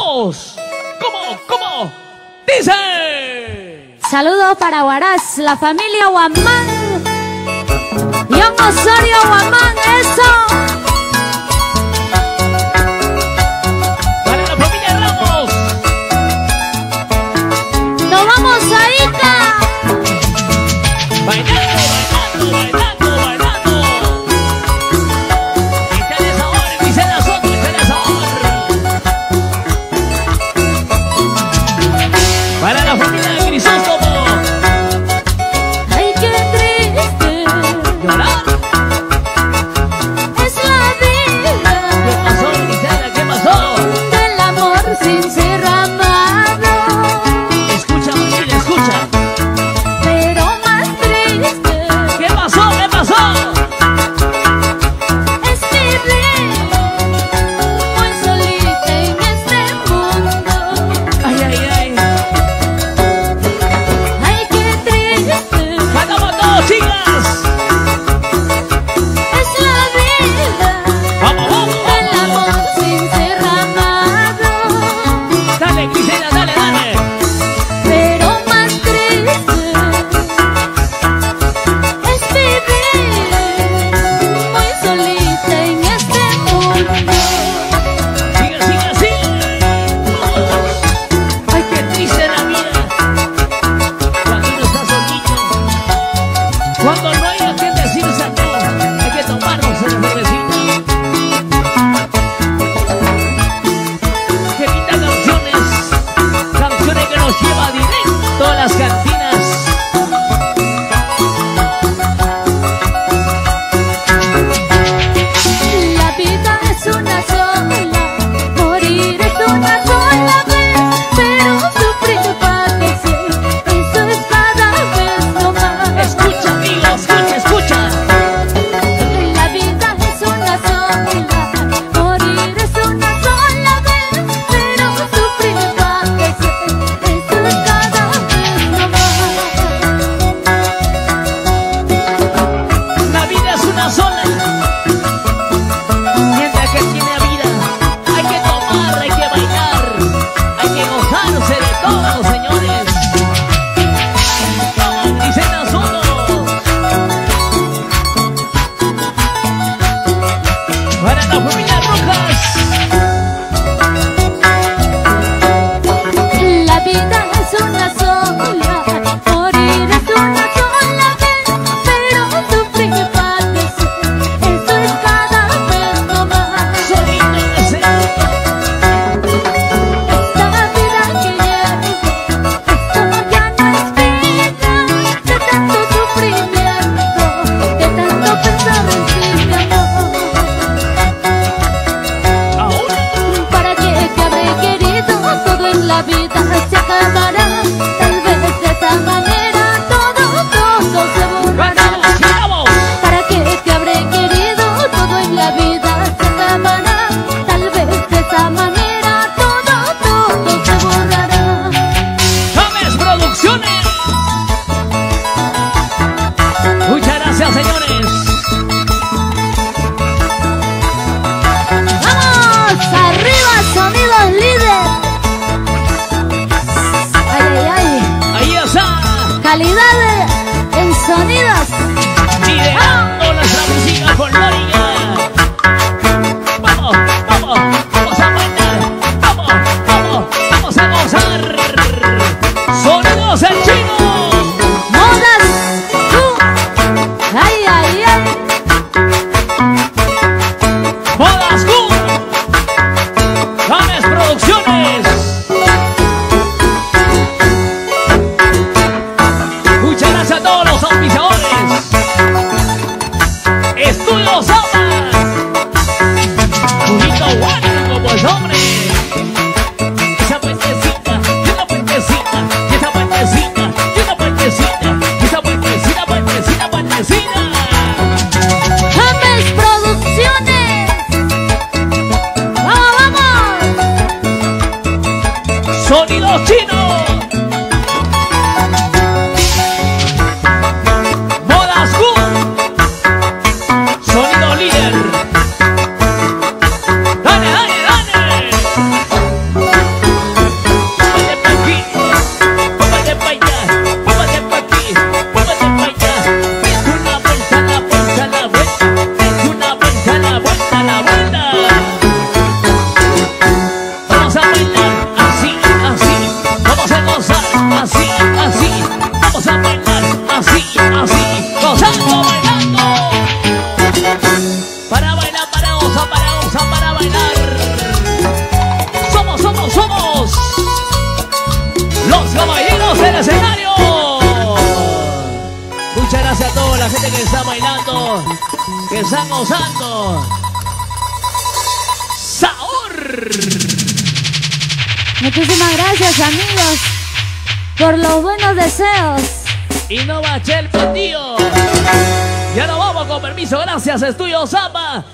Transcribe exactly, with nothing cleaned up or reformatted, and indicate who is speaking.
Speaker 1: vamos. ¿Cómo? ¿Cómo? Dice.
Speaker 2: Saludos para Huaraz, la familia Guamán. John Osorio Guamán, eso.
Speaker 1: Para la familia Ramos.
Speaker 2: Nos vamos a Ica.
Speaker 1: Bailando, bailando, bailando, bailando. Quítale sabor, quítale sabor, quítale sabor. Para la familia de Crisóstomo.
Speaker 2: Ay, qué triste.
Speaker 1: Llorar.
Speaker 2: Es la vida.
Speaker 1: ¿Qué pasó, Grisela? ¿Qué pasó?
Speaker 2: Del amor sin ser amado.
Speaker 1: Escucha, María, escucha.
Speaker 2: Pero más triste
Speaker 1: ¿Qué pasó? ¿Qué pasó?
Speaker 2: es vivir muy solita en este mundo.
Speaker 1: Ay, ay, ay.
Speaker 2: Ay, qué triste
Speaker 1: ¡Cantamos todos, chicas!
Speaker 2: es la vida.
Speaker 1: ¡Vamos, vamos,
Speaker 2: Del
Speaker 1: vamos!
Speaker 2: amor sin ser amado.
Speaker 1: Dale, Grisela, dale, dale.
Speaker 2: Pero más triste es vivir muy solita en este mundo.
Speaker 1: Sigue, sigue, sigue. Ay, qué triste la vida. Cuando uno está solito. Cuando no hay a quien decirse no, hay que tomarnos una cervecita. Qué lindas canciones. Canciones que nos lleva directo a las cantinas.
Speaker 2: La vida es una sola, morir es una sola vez, pero sufrir padecer, eso es cada vez no más.
Speaker 1: Escucha, amigo, escucha, escucha.
Speaker 2: La vida es una sola, morir es una sola vez, pero sufrir padecer, eso es cada vez no más.
Speaker 1: La vida es una sola. Mientras que tiene vida, hay que tomar, hay que bailar, hay que gozarse de todo, señores. Vamos, Grisela Soto. Para la familia Rojas.
Speaker 2: La vida es una sola, morir es una sola vez, pero sufrir padecer, eso es cada vez no más.
Speaker 1: Solito en ese mundo.
Speaker 2: Esta vida que llevo, esto ya no es vida, de tanto sufrimiento, de tanto pensar en ti, mi amor.
Speaker 1: Ahora,
Speaker 2: ¿Para qué te habré querido? Todo en la vida se acabará, tal vez de esa manera todo, todo se borrará.
Speaker 1: vamos, vamos.
Speaker 2: ¿Para qué te habré querido? Todo en la vida se acabará, tal vez de esa manera todo, todo se borrará.
Speaker 1: James Producciones. Muchas gracias, señores.
Speaker 2: ¡Vamos! ¡Arriba, sonidos líder! ¡Ay, ay, ay!
Speaker 1: Ahí está.
Speaker 2: ¡Calidad en sonidos!
Speaker 1: Liderando nuestra música folclórica. Vamos, vamos, vamos a bailar. Vamos, vamos, vamos a gozar. Sonidos el chino.
Speaker 2: ¡Modas! ¡Tú! ¡Ay, ay, ay!
Speaker 1: Modas Good. James Producciones. Muchas gracias a todos los auspiciadores. Estudio Sama. Julito Guanaco, pues hombre. Esa puentecita, y esa puentecita, y esa puentecita, y esa puentecita, y esa puentecita, puentecita, puentecita.
Speaker 2: ¡James Producciones! ¡Vamos, vamos!
Speaker 1: Sonidos chinos. Modas Good. Sonido líder. Dale, dale, dale. la gente que está bailando, que está gozando. ¡Sabor!
Speaker 2: Muchísimas gracias, amigos, por los buenos deseos.
Speaker 1: Y no bache el tío. Ya nos vamos, con permiso, gracias, Estudio Samba.